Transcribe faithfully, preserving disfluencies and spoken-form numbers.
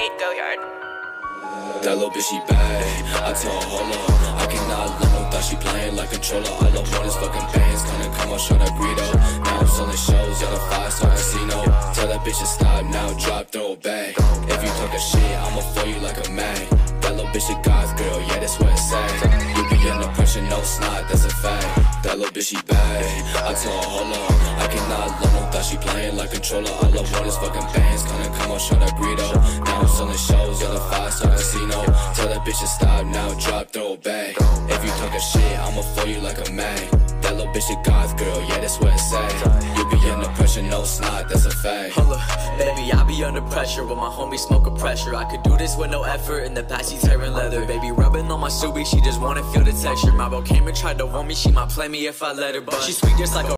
eight go yard. That little bitch, she bad. I told her, hold up, I cannot let no thought she playing like controller. All I want is fucking bands, gonna come on, show that burrito. Now I'm selling shows, y'all the five-star casino. Tell that bitch to stop now, drop, throw it back. If you talk a shit, I'ma fool you like a mag. That little bitch a goth girl, yeah, that's what it say. You be under pressure, no snot, that's a fact. That little bitch, she bad. I told her, hold up, I cannot let no thought she playing like controller. All I want is fucking bands, gonna come on, show that burrito. Now I'm selling shows, y'all the five-star casino. Tell that bitch to stop now, drop, throw it back. If you talk a shit, I'ma fool you like a mag. That little bitch a goth girl, yeah, that's what it say. You be under pressure, no snot, that's a fact. Hold up, baby, I be under pressure with my homie smoking pressure. I could do this with no effort, in the past she tearing leather. Baby rubbing on my subi, she just wanna feel the texture. My bro came and tried to warn me, she might play me if I let her, but she sweet just like a